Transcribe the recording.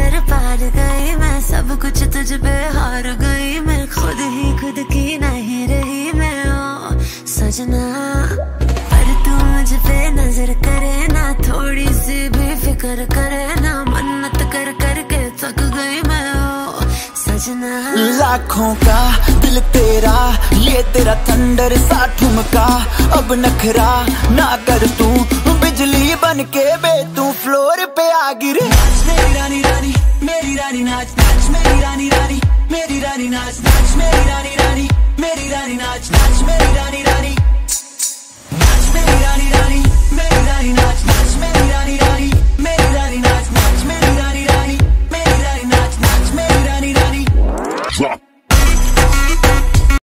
कर पार गई मैं, सब कुछ तुझ पे हार गई मैं, खुद ही खुद की नहीं रही मैं ओ सजना। पर तू मुझ पे नजर करे ना, थोड़ी सी भी फिक्र करे ना, मन्नत कर करके थक गई मैं ओ सजना। लाखों का दिल तेरा, ये तेरा थंडर सा ठुमका, अब नखरा ना कर तू, बिजली बन के बे तू फ्लोर पे आ गिरे। नाच मेरी रानी रानी, मेरी रानी नाच नाच मेरी रानी रानी, मेरी रानी नाच नाच मेरी रानी रानी, मेरी रानी नाच नाच मेरी रानी रानी, नाच मेरी रानी रानी, मेरी रानी नाच।